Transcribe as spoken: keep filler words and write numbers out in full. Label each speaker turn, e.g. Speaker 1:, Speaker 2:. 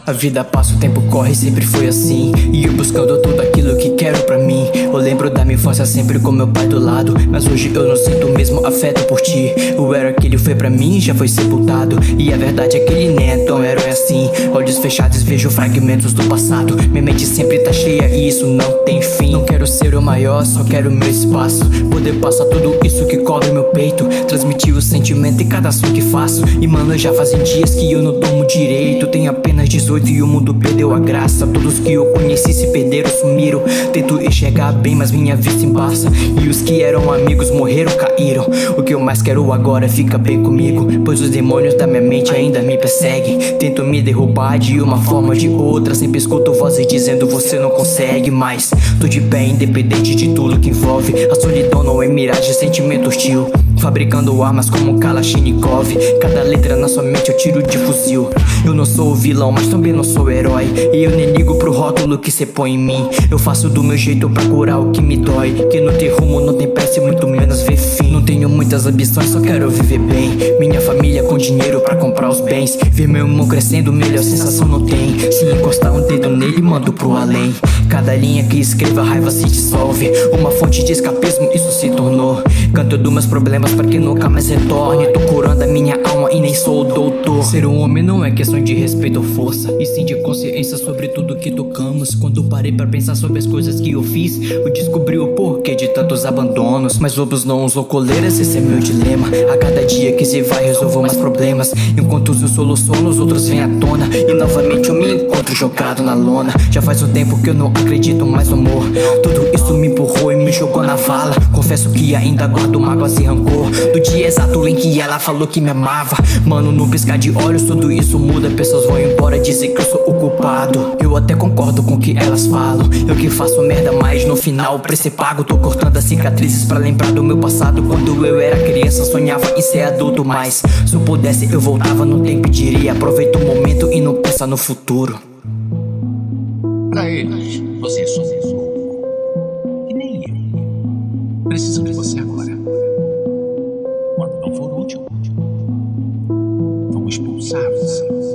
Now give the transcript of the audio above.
Speaker 1: A vida passa, o tempo corre, sempre foi assim. E eu buscando tudo aquilo que quero pra mim. Eu lembro da minha infância sempre com meu pai do lado, mas hoje eu não sinto o mesmo afeto por ti. O herói que ele foi pra mim já foi sepultado, e a verdade é que ele nem é tão herói assim. Olhos fechados vejo fragmentos do passado. Minha mente sempre tá cheia e isso não tem fim. Não quero ser o maior, só quero meu espaço. Poder passar tudo isso que cobre meu peito, transmitir o sentimento em cada som que faço. E mano, já fazem dias que eu não tomo direito. Tenho apenas dezoito e o mundo perdeu a graça. Todos que eu conheci se perderam, sumiram. Tento enxergar bem, mas minha vista embaça. E os que eram amigos morreram, caíram. O que eu mais quero agora é ficar bem comigo, pois os demônios da minha mente ainda me perseguem. Tentam me derrubar de uma forma ou de outra. Sempre escuto vozes dizendo você não consegue. Mas tô de pé independente de tudo que envolve. A solidão não é miragem, é sentimento hostil. Fabricando armas como Kalashnikov. Cada letra na sua mente eu tiro de fuzil. Eu não sou o vilão, mas também não sou o herói. E eu nem ligo pro rótulo que cê põe em mim. Eu faço do meu jeito pra curar o que me dói. Que não tem rumo, não tem pressa e muito menos ver fim. Não tenho muitas ambições, só quero viver bem. Minha família com dinheiro pra comprar os bens. Ver meu irmão crescendo, melhor sensação não tem. Se encostar um dedo nele, mando pro além. Cada linha que escreva, a raiva se dissolve. Uma fonte de escapismo, isso se tornou. Canto dos meus problemas pra que nunca mais retorne. Tô curando a minha alma e nem sou o doutor. Ser um homem não é questão de respeito ou força, e sim de consciência sobre tudo que tocamos. Quando parei pra pensar sobre as coisas que eu fiz, eu descobri o porquê de tantos abandonos. Mas lobos não usam coleiras, esse é meu dilema. A cada dia que se vai resolvo mais problemas. Enquanto eu soluciono, os outros vêm à tona. E novamente eu me encontro jogado na lona. Já faz um tempo que eu não acredito mais no amor. Tudo isso me empurrou e me jogou na vala. Confesso que ainda guardo mágoas e rancor do dia exato em que ela falou que me amava. Mano, no piscar de olhos tudo isso muda. Pessoas vão embora, dizer que eu sou o culpado. Eu até concordo com o que elas falam. Eu que faço merda, mas no final o preço é pago. Tô cortando as cicatrizes pra lembrar do meu passado. Quando eu era criança sonhava em ser adulto, mas se eu pudesse eu voltava no tempo e diria: aproveita o momento e não pensa no futuro.
Speaker 2: Pra eles, você é só um louco. E nem eu. Precisam de você agora. Quando não for útil, vão expulsar você.